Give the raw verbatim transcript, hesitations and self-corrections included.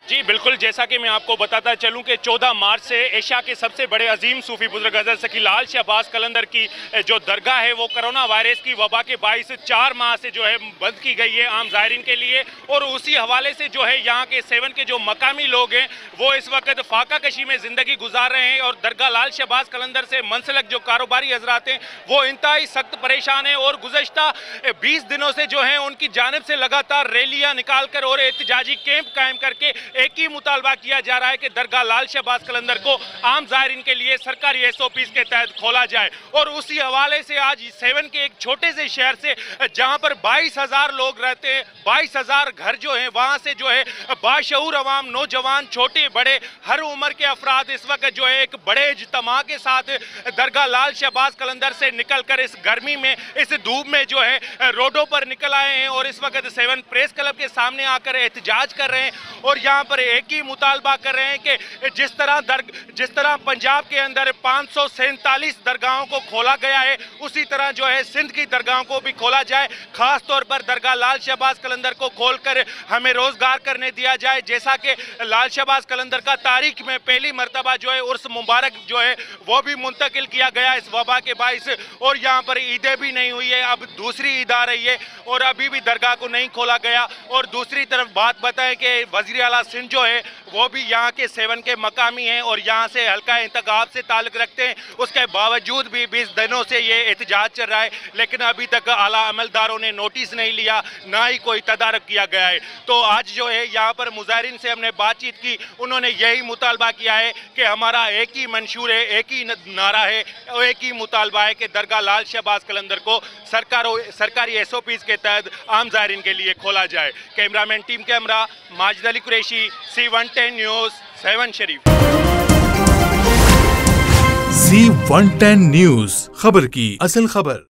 जी बिल्कुल, जैसा कि मैं आपको बताता चलूं कि चौदह मार्च से एशिया के सबसे बड़े अजीम सूफी बुजुर्ग हज़रत सकी लाल शाह अब्बास कलंदर की जो दरगाह है वो कोरोना वायरस की वबा के बाईस चार माह से जो है बंद की गई है आम ज़ायरीन के लिए। और उसी हवाले से जो है यहाँ के सेवन के जो मकामी लोग हैं वो इस वक्त फाका कशी में ज़िंदगी गुजार रहे हैं। और दरगाह लाल शाह अब्बास कलंदर से मनसलक जो कारोबारी हजरात हैं वो इंतहाई सख्त परेशान हैं। और गुज़श्ता बीस दिनों से जो है उनकी जानिब से लगातार रैलियाँ निकाल कर और एहतजाजी कैंप कायम करके एक ही मुतालबा किया जा रहा है कि दरगाह लाल शाह अब्बास कलंदर को आम ज़ायरीन के लिए सरकारी एस ओ पीज़ के तहत खोला जाए। और उसी हवाले से आज सेवन के एक छोटे से शहर से जहां पर बाईस हजार लोग रहते हैं, बाईस हजार घर जो हैं वहां से जो है बाशऊर अवाम, नौजवान, छोटे बड़े हर उम्र के अफराद इस वक्त जो है एक बड़े इज्तिमा के साथ दरगाह लाल शाह अब्बास कलंदर से निकल कर इस गर्मी में, इस धूप में जो है रोडों पर निकल आए हैं और इस वक्त सेवन प्रेस क्लब के सामने आकर एहतजाज कर रहे हैं। और यहाँ पर एक ही मुतालबा कर रहे हैं कि जिस तरह दर जिस तरह पंजाब के अंदर पाँच सौ सैंतालीस दरगाहों को खोला गया है उसी तरह जो है सिंध की दरगाहों को भी खोला जाए। खास तौर पर दरगाह लाल शाह अब्बास कलंदर को खोलकर हमें रोजगार करने दिया जाए। जैसा कि लाल शाह अब्बास कलंदर का तारीख में पहली मरतबा जो है उर्स मुबारक जो है वो भी मुंतकिल किया गया इस वबा के बाइस। और यहाँ पर ईदें भी नहीं हुई है, अब दूसरी ईद आ रही है और अभी भी दरगाह को नहीं खोला गया। और दूसरी तरफ बात बताएं कि वज़ीर आला सिंध जो है वो भी यहाँ के सेवन के मकामी हैं और यहाँ से हल्का इंतखाब से ताल्लुक़ रखते हैं। उसके बावजूद भी बीस दिनों से ये एहतजाज चल रहा है लेकिन अभी तक आला अमलदारों ने नोटिस नहीं लिया, ना ही कोई तदारक किया गया है। तो आज जो है यहाँ पर मुजाहिरीन से हमने बातचीत की, उन्होंने यही मुतालबा किया है कि हमारा एक ही मंशूर है, एक ही नारा है, एक ही मुतालबा है कि दरगाह लाल शाह अब्बास कलंदर को सरकारों सरकारी एस ओ पीज़ के तहत आम ज़ायरीन के लिए खोला जाए। Cameraman team camera Majid Ali Qureshi, C one ten news, Sehwan Sharif. C one ten news, खबर की असल खबर।